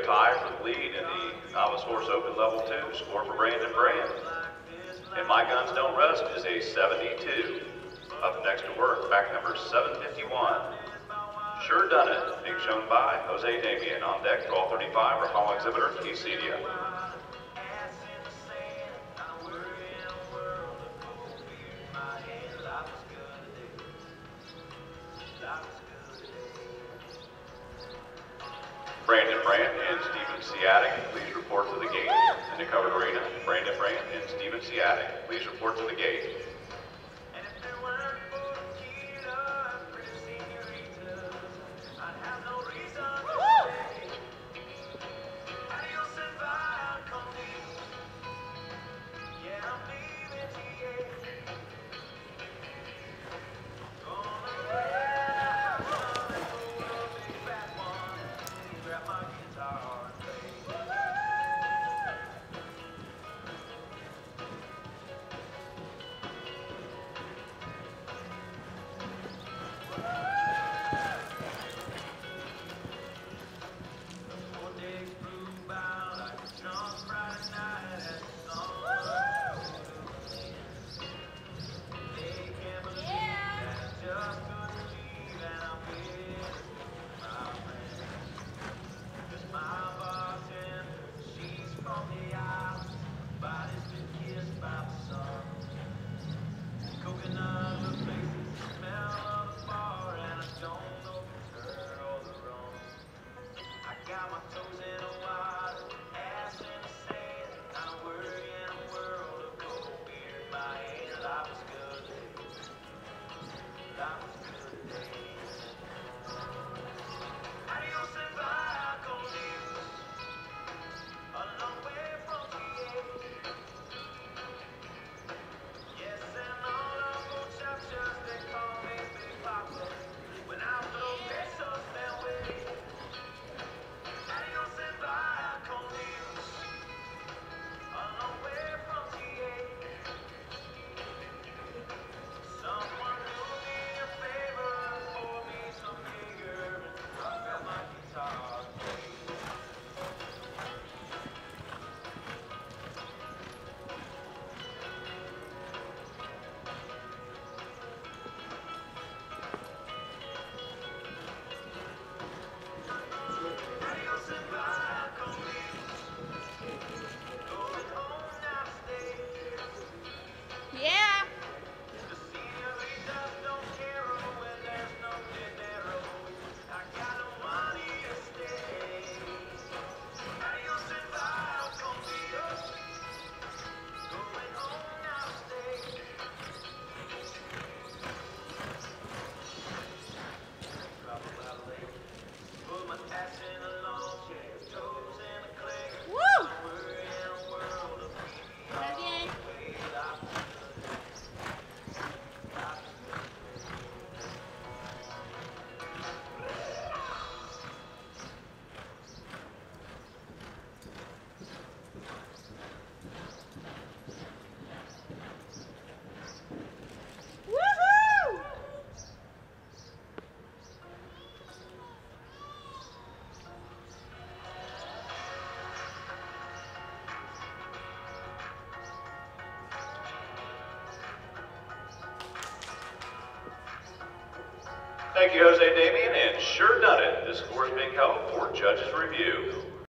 a tie for the lead in the Novice Horse Open Level 2. Score for Brandon Brand. And My Guns Don't Rust is a 72. Up next to work, back number 751. Sure Done It, being shown by Jose Damian. On deck, 1235, our hall exhibitor, Acedia. Brandon Brand and Stephen Siatic, please report to the gate. In the covered arena, Brandon Brand and Stephen Siatic, please report to the gate. Thank you, Jose Damian, and Sure Done It. This score is being held for judges' review.